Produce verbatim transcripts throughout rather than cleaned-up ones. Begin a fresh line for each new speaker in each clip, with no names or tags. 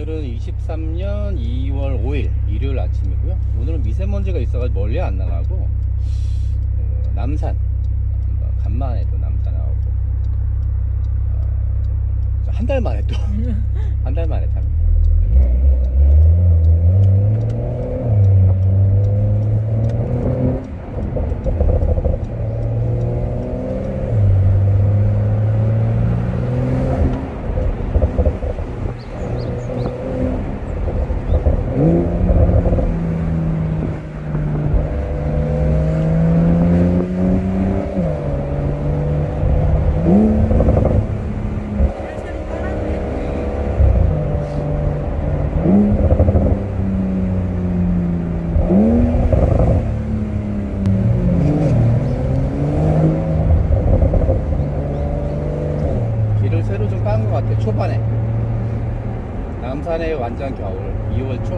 오늘은 이십삼 년 이월 오일 일요일 아침이고요. 오늘은 미세먼지가 있어가지고 멀리 안 나가고 어, 남산 간만에 또 남산 나오고 어, 한 달 만에 또 한 달 만에 탑니다. 길을 새로 좀 깐 것 같아. 초반에 남산의 완전 겨울 이월 초.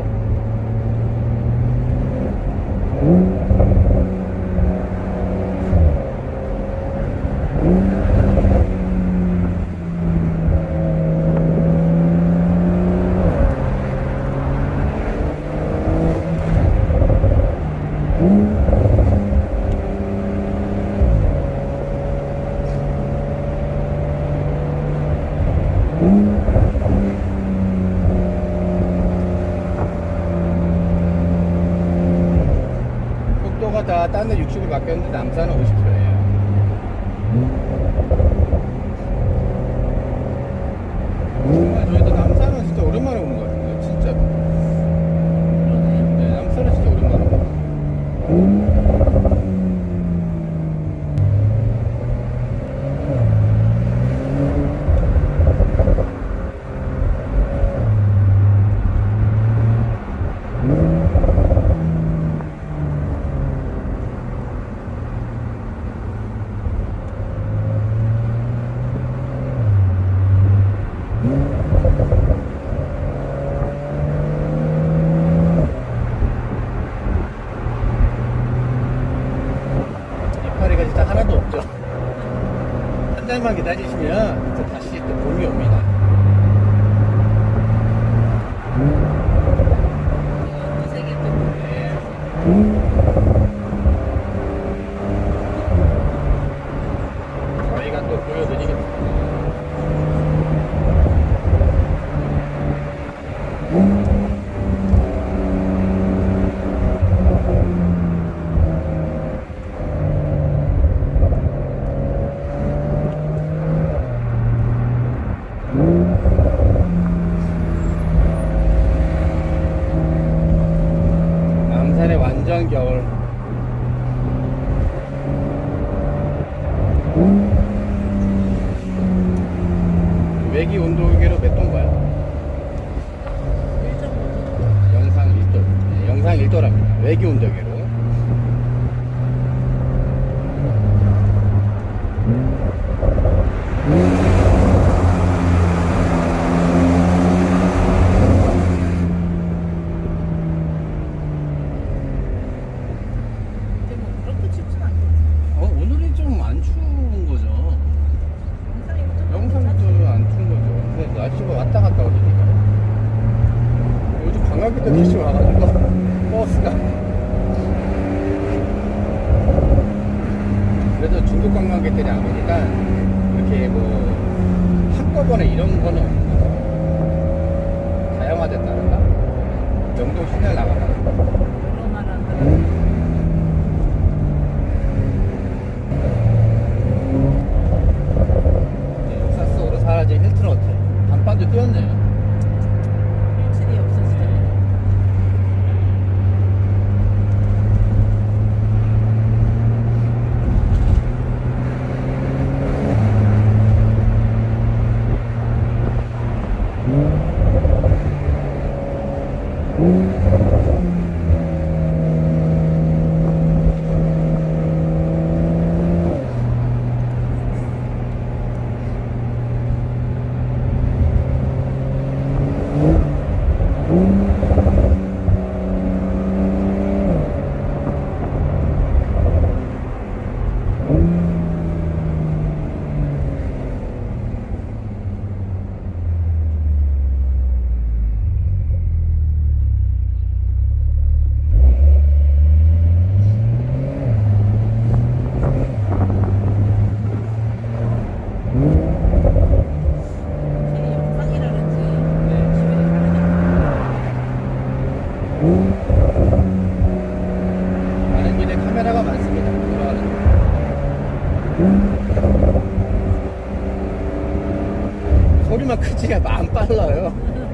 속도가 다 딴 데 육십으로 바뀌었는데 남산은 오십 킬로미터예요. 정말 저희도 남산은 진짜 오랜만에 오는 것 같은데 진짜로. 네, 남산은 진짜 오랜만에 오는 것 같아요. 이파리가 진짜 하나도 없죠. 한 달만 기다리시면 이제 다시 또 봄이 옵니다. 저희가 또 보여드리겠습니다. 남산의 완전 겨울. 외기 온도계로 몇 도인가요?
일 점 오 도.
영상 일 도. 네, 영상 일 도랍니다. 외기 온도계로.
근데 뭐 그렇게 춥진 않겠지.
어, 오늘이 좀 안 추운 거죠.
영상이 좀
영상도 안 추운 거죠. 근데 날씨가 왔다 갔다 오니까. 요즘 관광객들 다시 와가지고 버스가. 그래도 중국 관광객들이 안 오니까 이렇게 뭐 한꺼번에 이런 거는 없는 거죠. 다양화됐다는가? 명동 시내 나가다는 거.
코로나라는
역사 속으로 사라진 힐튼 호텔. 간판도 띄었네요.
일칠이 없어지잖아요.
음. 소리만 크지 안 빨라요.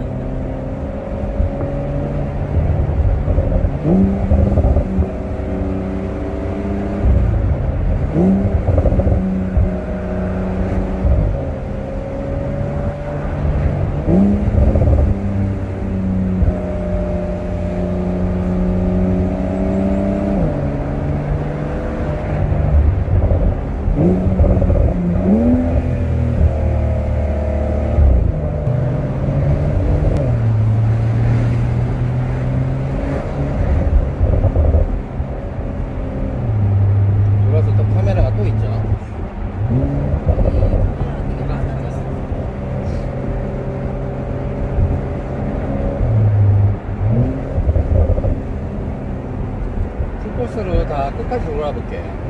돌아서 또 카메라가 또 있죠. 풀코스로 다 끝까지 돌아볼게요.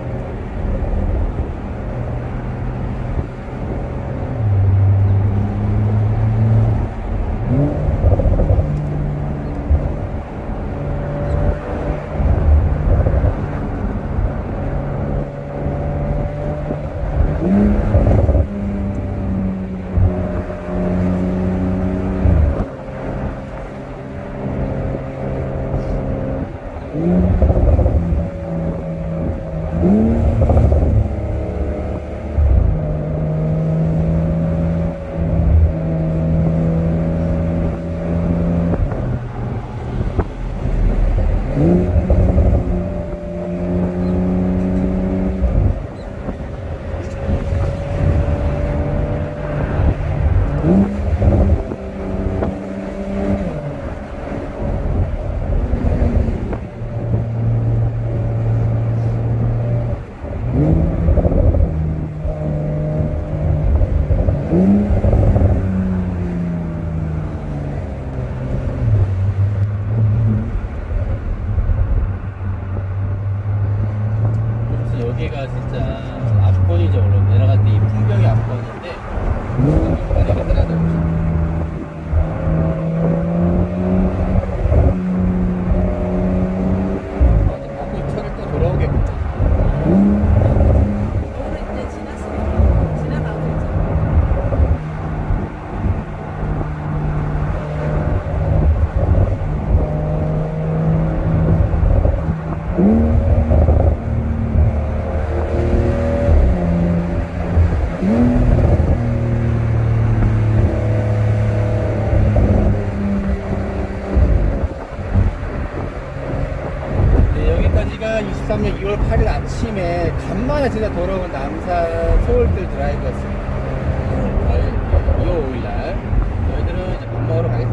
그래서 여기가 진짜 압권이죠. 원래 내려갈 때 이 풍경이 압권인데 많이 힘들하더라고요. 바꾸 차를 또 돌아오겠구나.
오늘 이제 지났으니까 지나가고 있죠.
네, 여기까지가 이십삼 년 이월 팔일 아침에 간만에 진짜 돌아온 남산 서울길 드라이브였습니다. 이월 오일 날 저희들은 이제 밥 먹으러 가겠습니다.